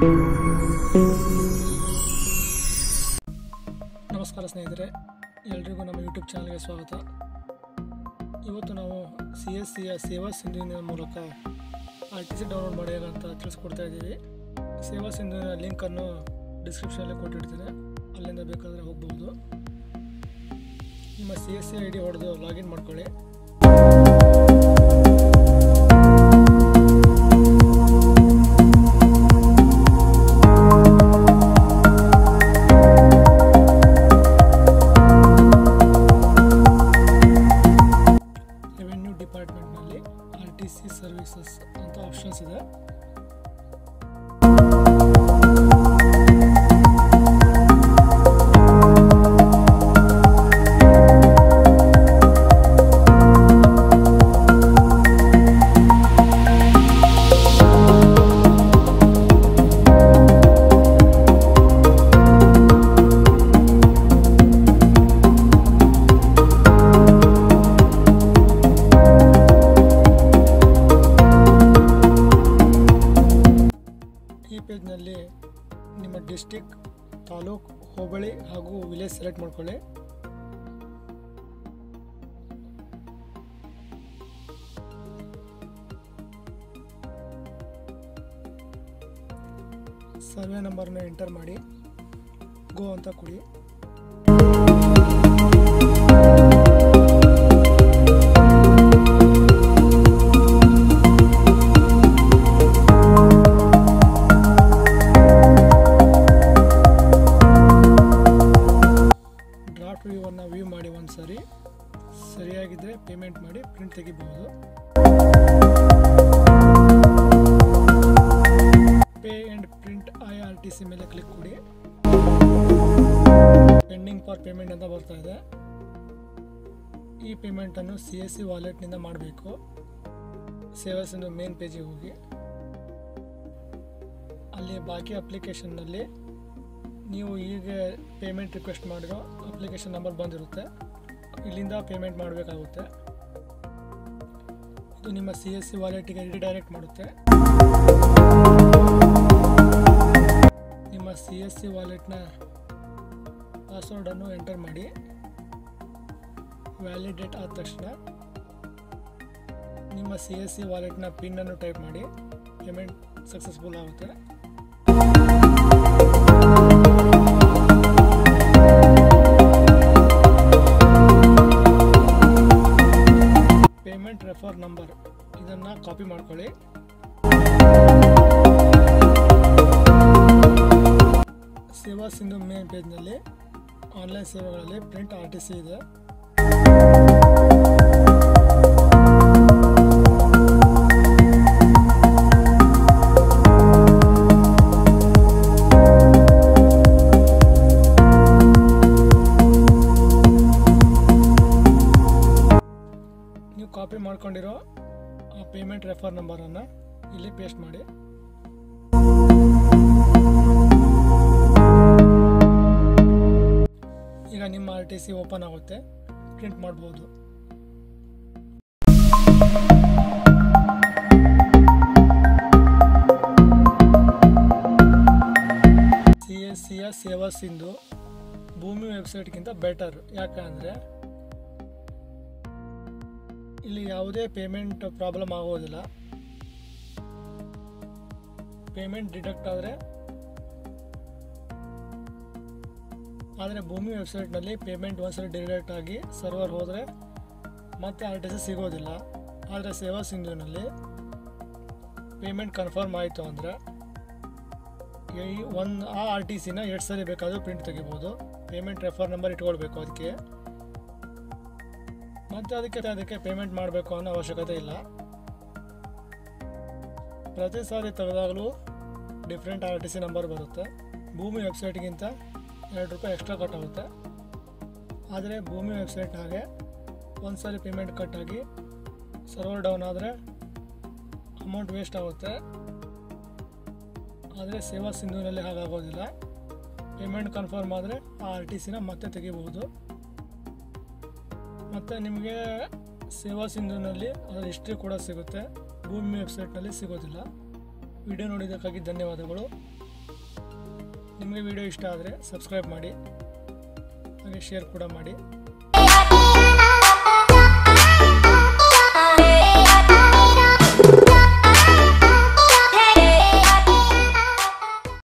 ನಮಸ್ಕಾರ ಸ್ನೇಹಿತರೆ, ಎಲ್ರಿಗೂ ನಮ್ಮ ಯೂಟ್ಯೂಬ್ ಚಾನಲ್ಗೆ ಸ್ವಾಗತ. ಇವತ್ತು ನಾವು CSCಯ ಸೇವಾ ಸಿಂಧುವಿನ ಮೂಲಕ RTC ಡೌನ್ಲೋಡ್ ಮಾಡಿ ಅಂತ ತಿಳಿಸ್ಕೊಡ್ತಾ ಇದ್ದೀವಿ. ಸೇವಾ ಸಿಂಧುವಿನ ಲಿಂಕನ್ನು ಡಿಸ್ಕ್ರಿಪ್ಷನಲ್ಲಿ ಕೊಟ್ಟಿರ್ತೀನಿ, ಅಲ್ಲಿಂದ ಬೇಕಾದರೆ ಹೋಗ್ಬೋದು. ನಿಮ್ಮ CSC ID ಹೊಡೆದು ಲಾಗಿನ್ ಮಾಡ್ಕೊಳ್ಳಿ. ಡಿಪಾರ್ಟ್ಮೆಂಟ್ನಲ್ಲಿ RTC ಸರ್ವಿಸಸ್ ಅಂತ ಆಪ್ಷನ್ಸ್ ಇದೆ. ಈ ಪೇಜ್ನಲ್ಲಿ ನಿಮ್ಮ ಡಿಸ್ಟಿಕ್, ತಾಲೂಕು, ಹೋಬಳಿ ಹಾಗೂ ವಿಲೇಜ್ ಸೆಲೆಕ್ಟ್ ಮಾಡ್ಕೊಳ್ಳಿ. ಸರ್ವೆ ನಂಬರ್ನ ಎಂಟರ್ ಮಾಡಿ ಗೋ ಅಂತ ಕೊಡಿ. ವ್ಯೂ ಮಾಡಿ ಒಂದ್ಸರಿ ಸರಿಯಾಗಿದ್ದರೆ ಪೇಮೆಂಟ್ ಮಾಡಿ ಪ್ರಿಂಟ್ ತೆಗಿಬಹುದು. ಪೇ ಆ್ಯಂಡ್ ಪ್ರಿಂಟ್ IRTC ಮೇಲೆ ಕ್ಲಿಕ್ ಕೊಡಿ. ಪೆಂಡಿಂಗ್ ಫಾರ್ ಪೇಮೆಂಟ್ ಅಂತ ಬರ್ತಾ ಇದೆ. ಈ ಪೇಮೆಂಟನ್ನು CSC ವಾಲೆಟ್ನಿಂದ ಮಾಡಬೇಕು. ಸೇವಾ ಸಿಂಧು ಮೇನ್ ಪೇಜಿಗೆ ಹೋಗಿ ಅಲ್ಲಿ ಬಾಕಿ ಅಪ್ಲಿಕೇಶನ್ನಲ್ಲಿ ನೀವು ಈಗ ಪೇಮೆಂಟ್ ರಿಕ್ವೆಸ್ಟ್ ಮಾಡಿರೋ ಅಪ್ಲಿಕೇಶನ್ ನಂಬರ್ ಬಂದಿರುತ್ತೆ, ಇಲ್ಲಿಂದ ಪೇಮೆಂಟ್ ಮಾಡಬೇಕಾಗುತ್ತೆ. ಇದು ನಿಮ್ಮ CSC ವಾಲೆಟ್ಗೆ ರಿಡೈರೆಕ್ಟ್ ಮಾಡುತ್ತೆ. ನಿಮ್ಮ CSC ವಾಲೆಟ್ನ ಪಾಸ್ವರ್ಡನ್ನು ಎಂಟರ್ ಮಾಡಿ. ವ್ಯಾಲಿಡೇಟ್ ಆದ ತಕ್ಷಣ ನಿಮ್ಮ CSC ವಾಲೆಟ್ನ ಪಿನ್ನನ್ನು ಟೈಪ್ ಮಾಡಿ. ಪೇಮೆಂಟ್ ಸಕ್ಸಸ್ಫುಲ್ ಆಗುತ್ತೆ. ಪೇಮೆಂಟ್ ರೆಫರ್ ನಂಬರ್ ಇದನ್ನು ಕಾಪಿ ಮಾಡ್ಕೊಳ್ಳಿ. ಸೇವಾ ಸಿಂಧು ಮೇನ್ ಪೇಜ್ನಲ್ಲಿ ಆನ್ಲೈನ್ ಸೇವೆಗಳಲ್ಲಿ ಪ್ರಿಂಟ್ RTC ಇದೆ. ಕಾಪಿ ಮಾಡ್ಕೊಂಡಿರೋ ಆ ಪೇಮೆಂಟ್ ರೆಫರ್ ನಂಬರನ್ನು ಇಲ್ಲಿ ಪೇಸ್ಟ್ ಮಾಡಿ. ಈಗ ನಿಮ್ಮ RTC ಓಪನ್ ಆಗುತ್ತೆ, ಪ್ರಿಂಟ್ ಮಾಡ್ಬೋದು. CSCಯ ಸೇವಾ ಸಿಂಧು ಭೂಮಿ ವೆಬ್ಸೈಟ್ಗಿಂತ ಬೆಟರ್. ಯಾಕಂದರೆ ಇಲ್ಲಿ ಯಾವುದೇ ಪೇಮೆಂಟ್ ಪ್ರಾಬ್ಲಮ್ ಆಗೋದಿಲ್ಲ. ಪೇಮೆಂಟ್ ಡಿಡಕ್ಟ್ ಆದರೆ ಭೂಮಿ ವೆಬ್ಸೈಟ್ನಲ್ಲಿ ಪೇಮೆಂಟ್ ಒಂದ್ಸರಿ ಡಿಡಕ್ಟ್ ಆಗಿ ಸರ್ವರ್ ಹೋದರೆ ಮತ್ತೆ RTC ಸಿಗೋದಿಲ್ಲ. ಆದರೆ ಸೇವಾ ಸಿಂಧುವಿನಲ್ಲಿ ಪೇಮೆಂಟ್ ಕನ್ಫರ್ಮ್ ಆಯಿತು ಅಂದರೆ ಆ RTCನ 2 ಸರಿ ಬೇಕಾದರೂ ಪ್ರಿಂಟ್ ತೆಗಿಬೋದು. ಪೇಮೆಂಟ್ ರೆಫರ್ ನಂಬರ್ ಇಟ್ಕೊಳ್ಬೇಕು ಅದಕ್ಕೆ, ಮತ್ತು ಅದಕ್ಕೆ ಪೇಮೆಂಟ್ ಮಾಡಬೇಕು ಅನ್ನೋ ಅವಶ್ಯಕತೆ ಇಲ್ಲ. ಪ್ರತಿ ಸಾರಿ ತೆಗೆದಾಗಲೂ ಡಿಫ್ರೆಂಟ್ RTC ನಂಬರ್ ಬರುತ್ತೆ. ಭೂಮಿ ವೆಬ್ಸೈಟ್ಗಿಂತ ₹2 ಎಕ್ಸ್ಟ್ರಾ ಕಟ್ ಆಗುತ್ತೆ. ಆದರೆ ಭೂಮಿ ವೆಬ್ಸೈಟ್ನಾಗೆ ಒಂದು ಸಾರಿ ಪೇಮೆಂಟ್ ಕಟ್ಟಾಗಿ ಸರ್ವರ್ ಡೌನ್ ಆದರೆ ಅಮೌಂಟ್ ವೇಸ್ಟ್ ಆಗುತ್ತೆ. ಆದರೆ ಸೇವಾ ಸಿಂಧುವಿನಲ್ಲಿ ಹಾಗಾಗೋದಿಲ್ಲ. ಪೇಮೆಂಟ್ ಕನ್ಫರ್ಮ್ ಆದರೆ ಆ RTCನ ಮತ್ತೆ ತೆಗಿಬಹುದು. ಮತ್ತು ನಿಮಗೆ ಸೇವಾ ಸಿಂಧುವಿನಲ್ಲಿ ಅದರ ಹಿಸ್ಟ್ರಿ ಕೂಡ ಸಿಗುತ್ತೆ, ಭೂಮಿ ವೆಬ್ಸೈಟ್ನಲ್ಲಿ ಸಿಗೋದಿಲ್ಲ. ವಿಡಿಯೋ ನೋಡಿದ್ದಕ್ಕಾಗಿ ಧನ್ಯವಾದಗಳು. ನಿಮಗೆ ವಿಡಿಯೋ ಇಷ್ಟ ಆದರೆ ಸಬ್ಸ್ಕ್ರೈಬ್ ಮಾಡಿ ಹಾಗೆ ಶೇರ್ ಕೂಡ ಮಾಡಿ.